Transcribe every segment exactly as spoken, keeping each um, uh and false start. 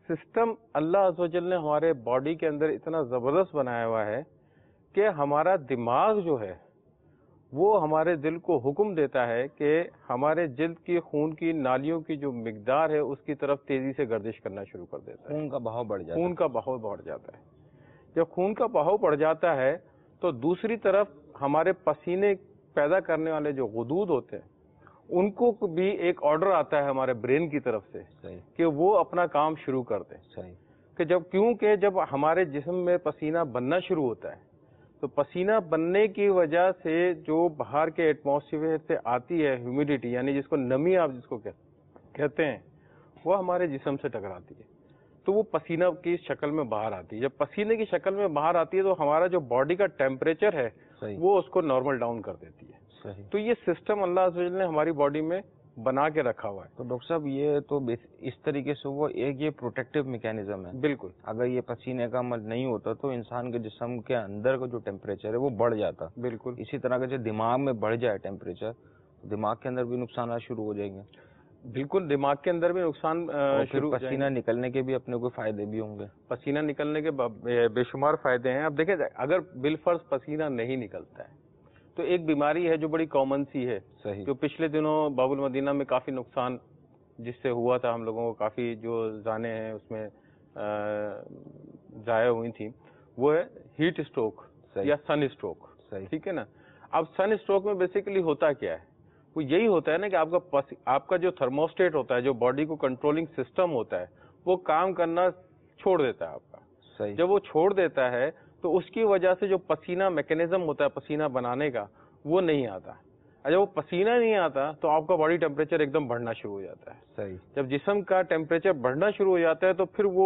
System اللہ عز و جل نے ہمارے باڈی کے اندر اتنا زبردست بنایا ہوا ہے کہ ہمارا دماغ جو ہے وہ ہمارے دل کو حکم دیتا ہے کہ ہمارے جلد کی خون کی نالیوں کی جو مقدار ہے اس کی طرف تیزی سے گردش کرنا شروع کر دیتا ہے. خون کا بہاؤ بڑھ جاتا ہے. خون کا بہاؤ بڑھ جاتا ہے. جب خون کا بہاؤ بڑھ جاتا ہے تو دوسری طرف ہمارے پسینے پیدا کرنے والے جو غدود ہوتے ہیں ان کو بھی ایک آرڈر آتا ہے ہمارے برین کی طرف سے صحیح. کہ وہ اپنا کام شروع کر دیں. صحیح. کہ جب کیونکہ جب ہمارے جسم میں پسینہ بننا شروع ہوتا ہے تو پسینہ بننے کی وجہ سے جو باہر کے ایٹماسفیئر سے آتی ہے ہیومیڈیٹی، یعنی جس کو نمی آپ جس کو کہتے ہیں، وہ ہمارے جسم سے ٹکراتی ہے تو وہ پسینہ کی شکل میں باہر آتی ہے. جب پسینے کی شکل میں باہر آتی ہے تو ہمارا جو باڈی کا ٹیمپریچر ہے صحیح. وہ اس کو نارمل ڈاؤن کر دیتی ہے. صحیح. تو یہ سسٹم اللہ عز و جل نے ہماری باڈی میں بنا کے رکھا ہوا ہے. تو ڈاکٹر صاحب یہ تو اس طریقے سے وہ ایک یہ پروٹیکٹیو میکینزم ہے. بالکل. اگر یہ پسینے کا عمل نہیں ہوتا تو انسان کے جسم کے اندر کا جو ٹیمپریچر ہے وہ بڑھ جاتا. بالکل. اسی طرح کا جو دماغ میں بڑھ جائے ٹیمپریچر، دماغ کے اندر بھی نقصانات شروع ہو جائیں گے. بالکل، دماغ کے اندر بھی نقصان شروع. پسینہ نکلنے کے بھی اپنے کوئی فائدے بھی ہوں گے. پسینہ نکلنے کے بے شمار فائدے ہیں. اب دیکھیں اگر بالفرض پسینہ نہیں نکلتا ہے تو ایک بیماری ہے جو بڑی کامن سی ہے. صحیح. جو پچھلے دنوں باب المدینہ میں کافی نقصان جس سے ہوا تھا، ہم لوگوں کو کافی جو جانیں ہیں اس میں ضائع ہوئی تھیں، وہ ہے ہیٹ اسٹروک یا سن اسٹروک. صحیح. ٹھیک ہے نا. اب سن اسٹروک میں بیسیکلی ہوتا کیا ہے؟ وہ یہی ہوتا ہے نا کہ آپ کا آپ کا جو تھرموسٹیٹ ہوتا ہے، جو باڈی کو کنٹرولنگ سسٹم ہوتا ہے، وہ کام کرنا چھوڑ دیتا ہے آپ کا. صحیح. جب وہ چھوڑ دیتا ہے تو اس کی وجہ سے جو پسینہ میکینزم ہوتا ہے پسینہ بنانے کا وہ نہیں آتا. جب وہ پسینہ نہیں آتا تو آپ کا باڈی ٹیمپریچر ایک دم بڑھنا شروع ہو جاتا ہے. صحیح. جب جسم کا ٹیمپریچر بڑھنا شروع ہو جاتا ہے تو پھر وہ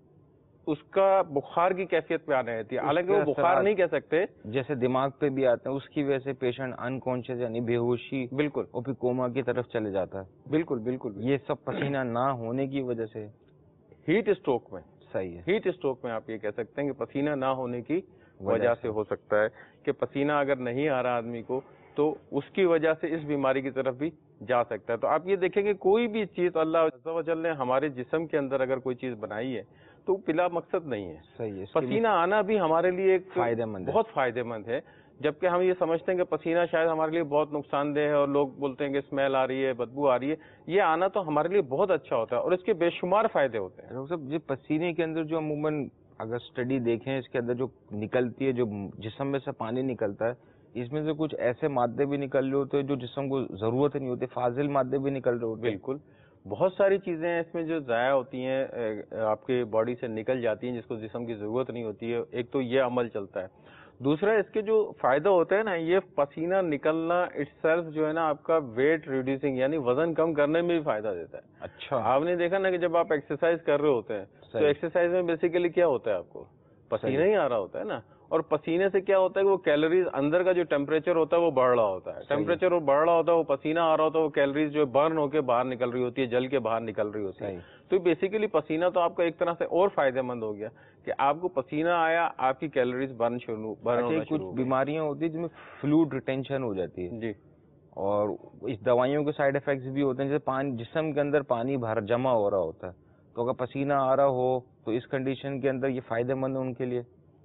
اس کا بخار کی کیفیت پہ آنے رہتی ہے. حالانکہ وہ بخار نہیں کہہ سکتے. جیسے دماغ پہ بھی آتے ہیں، اس کی وجہ سے پیشنٹ انکانشیس یعنی بے ہوشی، بالکل، اور پھر کوما کی طرف چلے جاتا ہے. بالکل بالکل. یہ سب پسینہ نہ ہونے کی وجہ سے ہیٹ اسٹروک میں. صحیح ہے. ہیٹ اسٹروک میں آپ یہ کہہ سکتے ہیں کہ پسینہ نہ ہونے کی وجہ سے ہو سکتا ہے کہ پسینہ اگر نہیں آ رہا آدمی کو تو اس کی وجہ سے اس بیماری کی طرف بھی جا سکتا ہے. تو آپ یہ دیکھیں کہ کوئی بھی چیز اللہ عز و جل نے ہمارے جسم کے اندر اگر کوئی چیز بنائی ہے تو بلا مقصد نہیں ہے. صحیح ہے. پسینہ آنا بھی ہمارے لیے ایک فائدہ مند بہت فائدہ مند ہے، جبکہ ہم یہ سمجھتے ہیں کہ پسینہ شاید ہمارے لیے بہت نقصان دہ ہے اور لوگ بولتے ہیں کہ اسمیل آ رہی ہے، بدبو آ رہی ہے. یہ آنا تو ہمارے لیے بہت اچھا ہوتا ہے اور اس کے بے شمار فائدے ہوتے ہیں. ڈاکٹر صاحب، یہ پسینے کے اندر جو عموماً اگر اسٹڈی دیکھیں، اس کے اندر جو نکلتی ہے، جو جسم میں سے پانی نکلتا ہے، اس میں سے کچھ ایسے مادے بھی نکل رہے ہوتے ہیں جو جسم کو ضرورت نہیں ہوتی، فاضل مادے بھی نکل رہے ہوتے ہیں. بالکل، بہت ساری چیزیں ہیں اس میں جو ضائع ہوتی ہیں، آپ کے باڈی سے نکل جاتی ہیں جس کو جسم کی ضرورت نہیں ہوتی ہے. ایک تو یہ عمل چلتا ہے. دوسرا اس کے جو فائدہ ہوتا ہے نا، یہ پسینہ نکلنا اٹ سیلف جو ہے نا آپ کا ویٹ ریڈیوسنگ یعنی وزن کم کرنے میں بھی فائدہ دیتا ہے. اچھا. آپ نے دیکھا نا کہ جب آپ ایکسرسائز کر رہے ہوتے ہیں تو ایکسرسائز میں بیسیکلی کیا ہوتا ہے، آپ کو پسینہ ہی آ رہا ہوتا ہے نا، اور پسینے سے کیا ہوتا ہے کہ وہ کیلوریز اندر کا جو ٹیمپریچر ہوتا ہے وہ بڑھ رہا ہوتا ہے. ٹیمپریچر وہ بڑھ رہا ہوتا ہے، وہ پسینہ آ رہا ہوتا ہے، وہ کیلوریز جو برن ہو کے باہر نکل رہی ہوتی ہے، جل کے باہر نکل رہی ہوتی ہے. تو بیسیکلی پسینہ تو آپ کا ایک طرح سے اور فائدہ مند ہو گیا کہ آپ کو پسینہ آیا، آپ کی کیلوریز برن شروع برن ہونا شروع. کچھ بیماریاں ہوتی ہیں جن میں فلوئڈ ریٹینشن ہو جاتی ہے. جی. اور اس دوائیوں کے سائیڈ افیکٹس بھی ہوتے ہیں، جیسے پانی جسم کے اندر پانی بھر جمع ہو رہا ہوتا ہے، تو اگر پسینہ آ رہا ہو تو اس کنڈیشن کے اندر یہ فائدہ مند ہے ان کے لیے.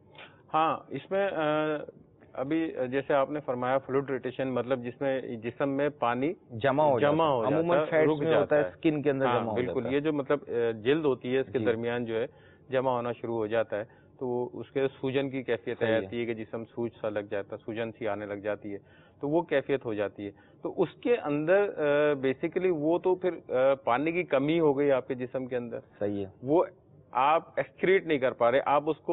ہاں، اس میں ابھی جیسے آپ نے فرمایا فلوئڈ ریٹینشن مطلب جس میں جسم میں پانی جمع ہو جمع ہو جاتا ہے، عموماً فیٹس میں ہوتا ہے، اسکن کے اندر جمع ہو جاتا ہے. بالکل، یہ جو مطلب جلد ہوتی ہے اس کے درمیان جو ہے جمع ہونا شروع ہو جاتا ہے تو اس کے سوجن کی کیفیت آ جاتی ہے کہ جسم سوج سا لگ جاتا ہے، سوجن سی آنے لگ جاتی ہے، تو وہ کیفیت ہو جاتی ہے. تو اس کے اندر بیسیکلی وہ تو پھر پانی کی کمی ہو گئی آپ کے جسم کے اندر. صحیح ہے. وہ آپ ایکسکریٹ نہیں کر پا رہے، آپ اس کو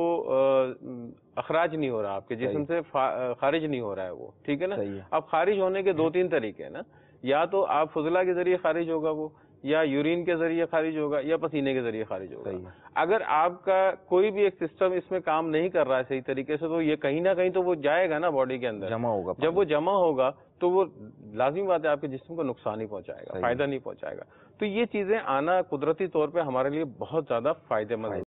اخراج نہیں ہو رہا، آپ کے جسم سے خارج نہیں ہو رہا ہے وہ. ٹھیک ہے نا. اب خارج ہونے کے دو تین طریقے ہیں نا، یا تو آپ فضلہ کے ذریعے خارج ہوگا وہ، یا یورین کے ذریعے خارج ہوگا، یا پسینے کے ذریعے خارج ہوگا. اگر آپ کا کوئی بھی ایک سسٹم اس میں کام نہیں کر رہا ہے صحیح طریقے سے تو یہ کہیں نہ کہیں تو وہ جائے گا نا باڈی کے اندر، جمع ہوگا. جب وہ جمع ہوگا تو وہ لازمی بات ہے آپ کے جسم کو نقصان ہی پہنچائے گا، فائدہ نہیں پہنچائے گا. تو یہ چیزیں آنا قدرتی طور پہ ہمارے لیے بہت زیادہ فائدہ مند